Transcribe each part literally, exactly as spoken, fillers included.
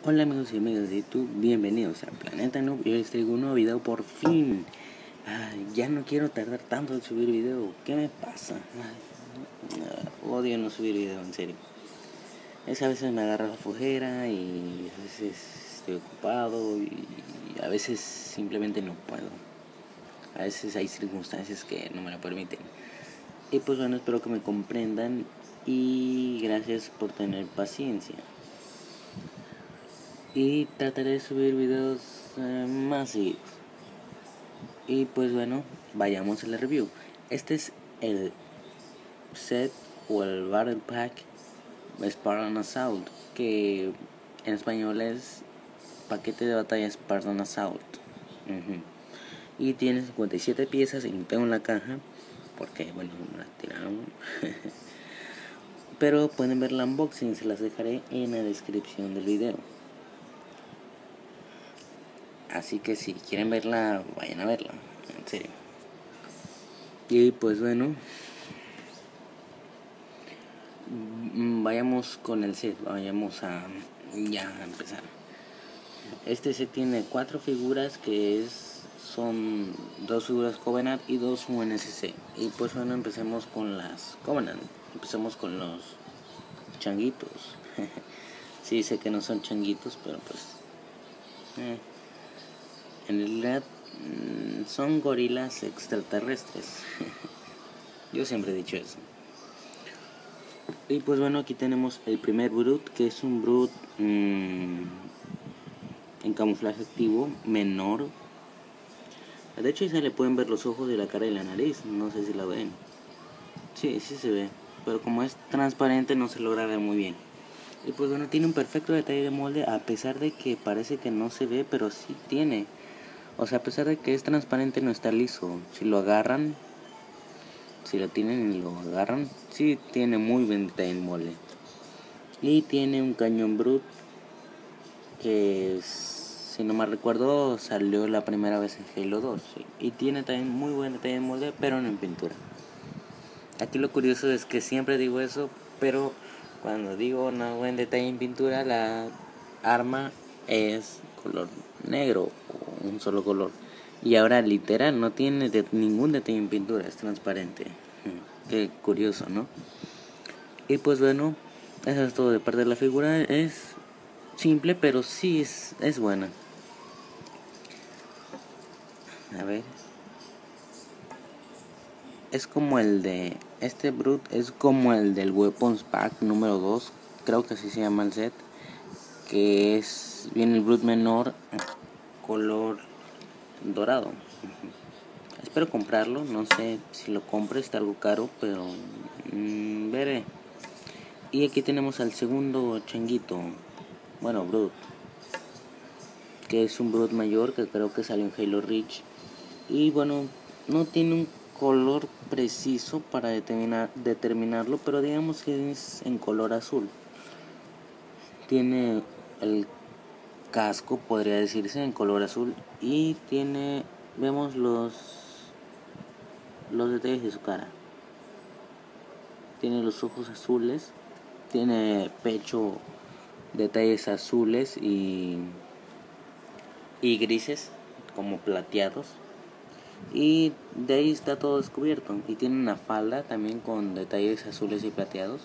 Hola amigos y amigas de YouTube, bienvenidos a Planeta Noob. Yo les traigo un nuevo video por fin. Ay, ya no quiero tardar tanto en subir video. ¿Qué me pasa? Ay, no, odio no subir video, en serio. Es que a veces me agarra la flojera y a veces estoy ocupado y a veces simplemente no puedo. A veces hay circunstancias que no me lo permiten. Y pues bueno, espero que me comprendan y gracias por tener paciencia. Y trataré de subir videos eh, más seguidos. Y pues bueno, vayamos a la review. Este es el set o el Battle Pack Spartan Assault, que en español es paquete de batalla Spartan Assault. Uh-huh. Y tiene cincuenta y siete piezas y no tengo en la caja porque bueno, me la tiraron. Pero pueden ver la unboxing, se las dejaré en la descripción del video. Así que si quieren verla, vayan a verla, en serio. Y pues bueno, vayamos con el set, vayamos a ya a empezar. Este set tiene cuatro figuras, que es son dos figuras Covenant y dos U N S C. Y pues bueno, empecemos con las Covenant. Empecemos con los changuitos. Sí, sé que no son changuitos, pero pues eh. en realidad mmm, son gorilas extraterrestres. Yo siempre he dicho eso. Y pues bueno, aquí tenemos el primer Brute, que es un Brute mmm, en camuflaje activo, menor. De hecho, ahí se le pueden ver los ojos y la cara y la nariz, no sé si la ven. Sí, sí se ve, pero como es transparente no se logra ver muy bien. Y pues bueno, tiene un perfecto detalle de molde, a pesar de que parece que no se ve, pero sí tiene. O sea, a pesar de que es transparente, no está liso. Si lo agarran, si lo tienen y lo agarran, sí tiene muy buen detalle de molde. Y tiene un cañón Brute que, si no me recuerdo, salió la primera vez en Halo dos, ¿sí? Y tiene también muy buen detalle de molde, pero no en pintura. Aquí lo curioso es que siempre digo eso, pero cuando digo no buen detalle en pintura, la arma es color negro o un solo color. Y ahora literal no tiene de ningún detalle en pintura, es transparente. Qué curioso, ¿no? Y pues bueno, eso es todo de parte de la figura. Es simple, pero sí es, es buena. A ver. Es como el de... Este Brute es como el del Weapons Pack número dos. Creo que así se llama el set. Que es... Viene el Brute menor, color dorado. Espero comprarlo. No sé si lo compre, está algo caro, pero... Mmm, veré. Y aquí tenemos al segundo changuito. Bueno, Brute. Que es un Brute mayor, que creo que salió en Halo Reach. Y bueno, no tiene un color preciso para determinar, determinarlo, pero digamos que es en color azul. Tiene el casco, podría decirse, en color azul. Y tiene, vemos los, los detalles de su cara. Tiene los ojos azules. Tiene pecho, detalles azules y, y grises, como plateados. Y de ahí está todo descubierto. Y tiene una falda también con detalles azules y plateados.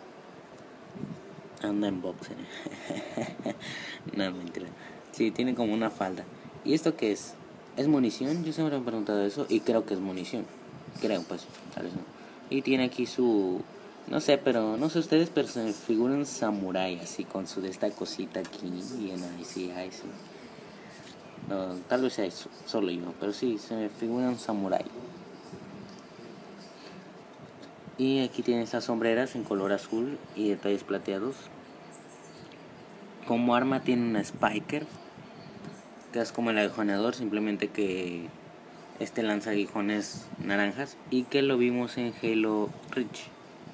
Anda en boxer. No, mentira. Sí, tiene como una falda. ¿Y esto qué es? ¿Es munición? Yo siempre me he preguntado eso y creo que es munición. Creo, pues, tal vez no. Y tiene aquí su... No sé, pero... No sé ustedes, pero se me figura un samurái así con su de esta cosita aquí. Y en ahí sí, ahí sí. No, tal vez sea eso, solo yo, pero sí, se me figura un samurái. Y aquí tiene estas sombreras en color azul y detalles plateados. Como arma tiene una Spiker, que es como el aguijoneador, simplemente que este lanza aguijones naranjas y que lo vimos en Halo Reach.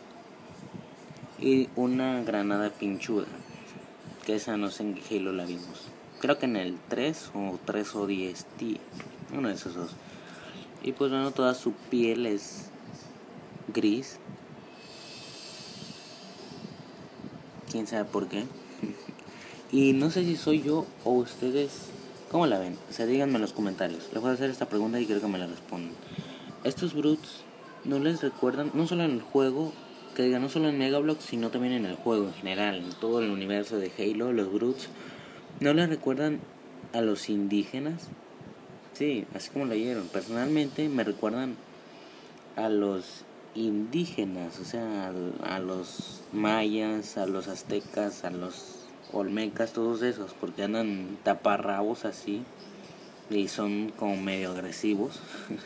Y una granada pinchuda, que esa no sé en qué Halo la vimos. Creo que en el tres o tres o diez T, uno de esos dos. Y pues bueno, toda su piel es gris. Quién sabe por qué. Y no sé si soy yo o ustedes, ¿cómo la ven? O sea, díganme en los comentarios. Les voy a hacer esta pregunta y quiero que me la respondan. ¿Estos Brutes no les recuerdan, no solo en el juego, que diga, no solo en Megablock, sino también en el juego en general, en todo el universo de Halo, los Brutes, no les recuerdan a los indígenas? Sí, así como lo oyeron. Personalmente me recuerdan a los indígenas, o sea, a, a los mayas, a los aztecas, a los olmecas, todos esos, porque andan taparrabos así y son como medio agresivos.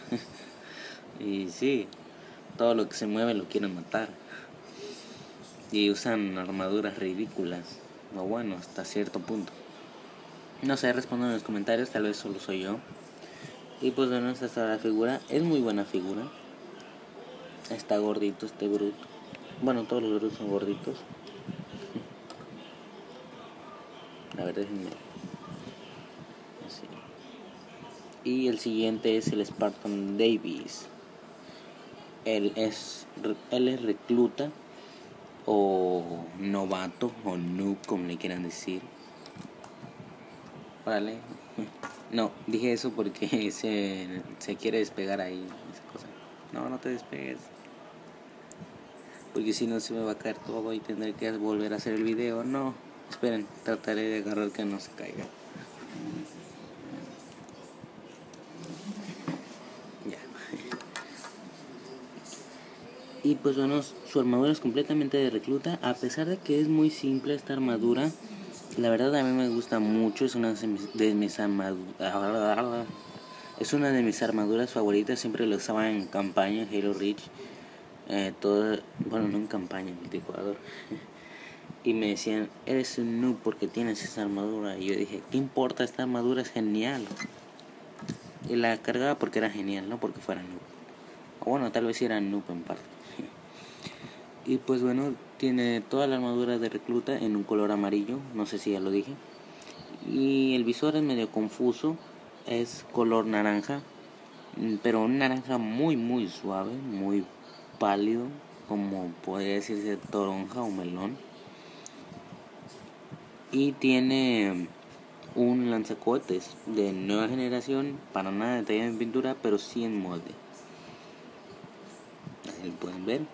Y sí, todo lo que se mueve lo quieren matar. Y usan armaduras ridículas, o bueno, hasta cierto punto. No sé, respondo en los comentarios, tal vez solo soy yo. Y pues bueno, esta es la figura, es muy buena figura. Está gordito este Brute. Bueno, todos los Brutes son gorditos. A ver, déjenme. Así. Y el siguiente es el Spartan Davis. Él es, él es recluta o novato o noob, como le quieran decir. Vale. No, dije eso porque se, se quiere despegar ahí esa cosa. No, no te despegues. Porque si no se me va a caer todo y tendré que volver a hacer el video. No, esperen, trataré de agarrar que no se caiga. Ya. Y pues bueno, su armadura es completamente de recluta. A pesar de que es muy simple esta armadura, la verdad a mí me gusta mucho. Es una de mis armaduras, es una de mis armaduras favoritas. Siempre lo usaba en campaña, Halo Reach. Eh, todo, bueno, no en campaña, en multijugador. Y me decían, eres un noob porque tienes esa armadura. Y yo dije, ¿qué importa? Esta armadura es genial. Y la cargaba porque era genial, no porque fuera noob. O bueno, tal vez sí era noob en parte. Y pues bueno, tiene toda la armadura de recluta en un color amarillo, no sé si ya lo dije. Y el visor es medio confuso, es color naranja, pero un naranja muy muy suave, muy pálido, como podría decirse toronja o melón. Y tiene un lanzacohetes de nueva generación, para nada detallado en pintura, pero sí en molde. Ahí lo pueden ver.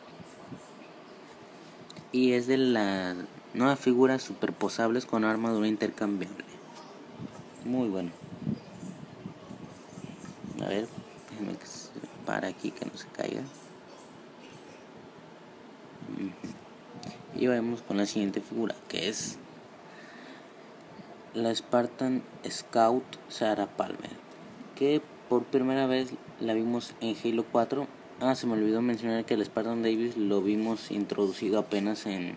Y es de las nuevas figuras superposables con armadura intercambiable. Muy bueno. A ver, déjenme que se para aquí, que no se caiga. Y vamos con la siguiente figura, que es la Spartan Scout Sarah Palmer, que por primera vez la vimos en Halo cuatro. Ah, se me olvidó mencionar que el Spartan Davis lo vimos introducido apenas en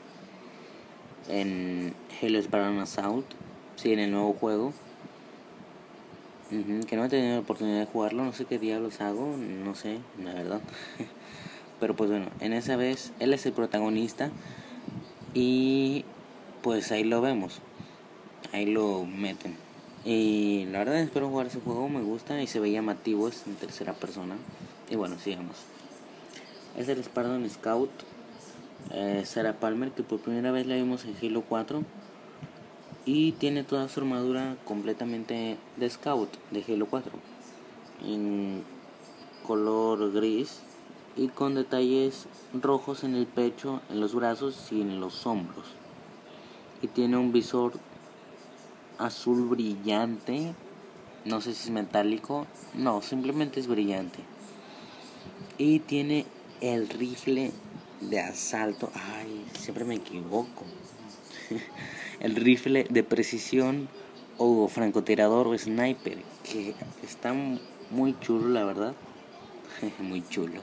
en Halo Spartan Assault, sí, en el nuevo juego. Uh-huh, que no he tenido la oportunidad de jugarlo, no sé qué diablos hago, no sé, la verdad. Pero pues bueno, en esa vez él es el protagonista y pues ahí lo vemos, ahí lo meten. Y la verdad espero jugar ese juego, me gusta y se ve llamativo, es en tercera persona. Y bueno, sigamos. Es el Spartan Scout, eh, Sarah Palmer, que por primera vez la vimos en Halo cuatro. Y tiene toda su armadura completamente de Scout de Halo cuatro, en color gris y con detalles rojos en el pecho, en los brazos y en los hombros. Y tiene un visor azul brillante, no sé si es metálico, no, simplemente es brillante. Y tiene el rifle de asalto, ay, siempre me equivoco. El rifle de precisión o francotirador o sniper, que está muy chulo, la verdad. Muy chulo.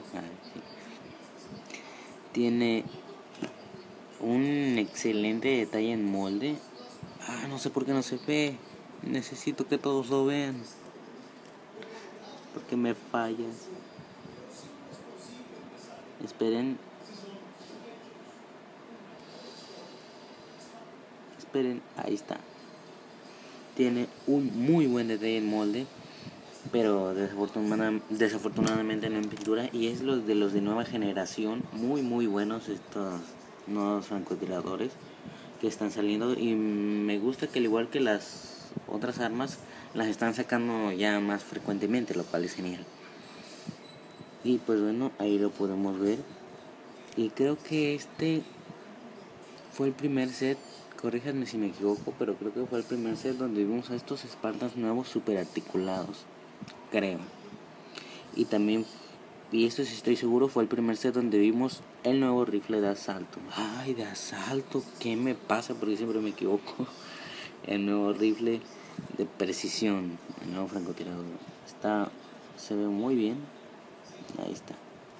Tiene un excelente detalle en molde. Ah, no sé por qué no se ve. Necesito que todos lo vean. Porque me fallas. Esperen. Esperen, ahí está. Tiene un muy buen detalle en molde, pero desafortunadamente, desafortunadamente no en pintura. Y es los de los de nueva generación, muy muy buenos estos nuevos francotiradores. que están saliendo, y me gusta que al igual que las otras armas las están sacando ya más frecuentemente, lo cual es genial. Y pues bueno, ahí lo podemos ver. Y creo que este fue el primer set, corríjanme si me equivoco, pero creo que fue el primer set donde vimos a estos Spartans nuevos super articulados, creo. Y también, y esto sí estoy seguro, fue el primer set donde vimos el nuevo rifle de asalto. Ay, de asalto, ¿qué me pasa? Porque siempre me equivoco. El nuevo rifle de precisión, el nuevo francotirador. Está, se ve muy bien. Ahí está.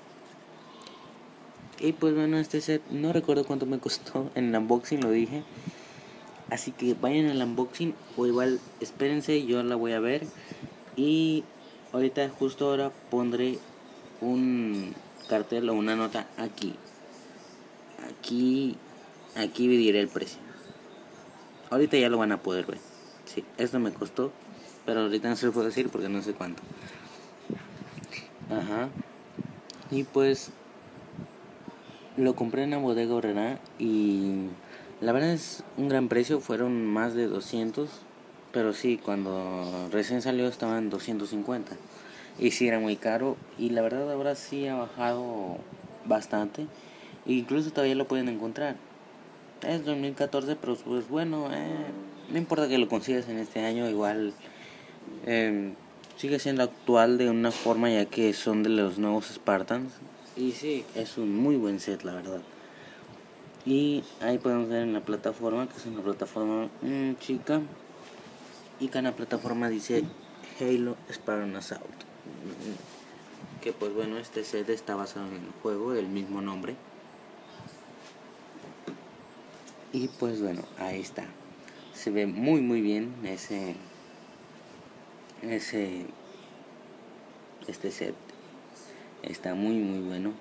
Y pues bueno, este set no recuerdo cuánto me costó. En el unboxing lo dije. Así que vayan al unboxing, o igual espérense, yo la voy a ver. Y ahorita, justo ahora, pondré un cartel o una nota aquí. Aquí, aquí diré el precio. Ahorita ya lo van a poder ver. Sí, esto me costó, pero ahorita no se lo puedo decir porque no sé cuánto. Ajá. Y pues lo compré en la bodega Horrera y la verdad es un gran precio, fueron más de doscientos, pero sí, cuando recién salió estaban doscientos cincuenta y sí era muy caro, y la verdad ahora sí ha bajado bastante, e incluso todavía lo pueden encontrar. Es dos mil catorce, pero pues bueno, eh, no importa que lo consigas en este año, igual eh, sigue siendo actual de una forma, ya que son de los nuevos Spartans. Y sí, es un muy buen set, la verdad. Y ahí podemos ver en la plataforma, que es una plataforma mmm, chica, y que en la plataforma dice Halo Spartan Assault. Que pues bueno, este set está basado en el juego del mismo nombre. Y pues bueno, ahí está. Se ve muy muy bien ese ese este set. Está muy muy bueno.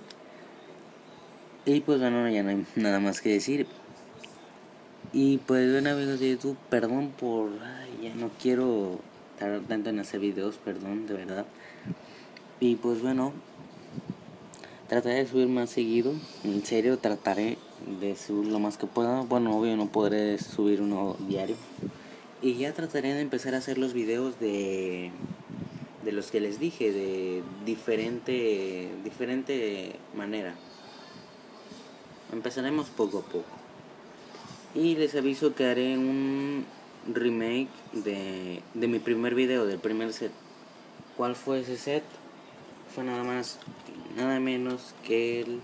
Y pues bueno, ya no hay nada más que decir. Y pues bueno, amigos de YouTube, perdón por... Ay, ya no quiero tardar tanto en hacer videos, perdón, de verdad. Y pues bueno, trataré de subir más seguido. En serio, trataré de subir lo más que pueda. Bueno, obvio no podré subir uno diario. Y ya trataré de empezar a hacer los videos de... de los que les dije, de diferente, diferente manera. Empezaremos poco a poco. Y les aviso que haré un remake de, de mi primer video, del primer set. ¿Cuál fue ese set? Fue nada más, nada menos que el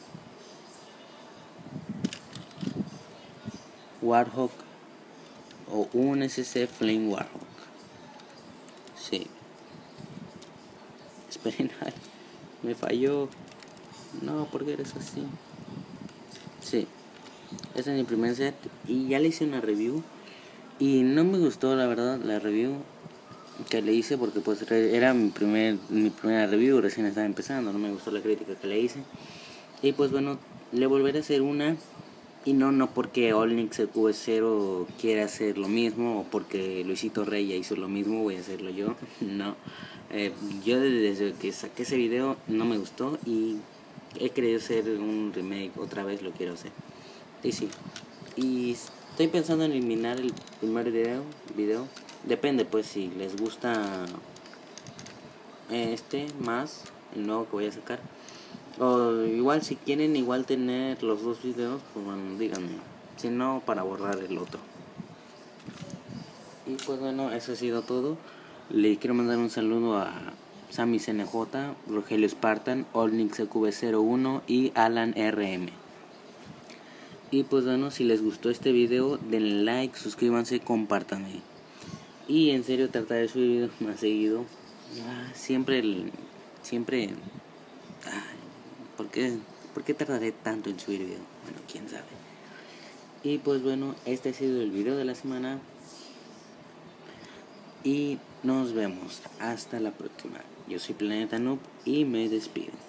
Warhawk, o un S C Flame Warhawk. Sí. Esperen, ay, me falló. No, porque eres así. Sí. Ese es mi primer set y ya le hice una review y no me gustó, la verdad, la review que le hice, porque pues era mi primer mi primera review, recién estaba empezando, no me gustó la crítica que le hice. Y pues bueno, le volveré a hacer una, y no no porque Olnix Q cero quiera hacer lo mismo, o porque Luisito Rey ya hizo lo mismo, voy a hacerlo yo. No, eh, yo desde que saqué ese video no me gustó y he querido hacer un remake otra vez, lo quiero hacer. Y sí, y estoy pensando en eliminar el primer video, video. Depende pues si les gusta este más, el nuevo que voy a sacar. O igual si quieren igual tener los dos videos, pues bueno, díganme. Si no, para borrar el otro. Y pues bueno, eso ha sido todo. Le quiero mandar un saludo a Sammy C N J, Rogelio Spartan, Olnix Q B cero uno y Alan R M. Y pues bueno, si les gustó este video, denle like, suscríbanse, compártanme. Y en serio trataré de subir videos más seguido. Ah, siempre, el, siempre... Ay, ¿por qué, ¿Por qué tardaré tanto en subir video? Bueno, quién sabe. Y pues bueno, este ha sido el video de la semana. Y nos vemos. Hasta la próxima. Yo soy Planeta Noob y me despido.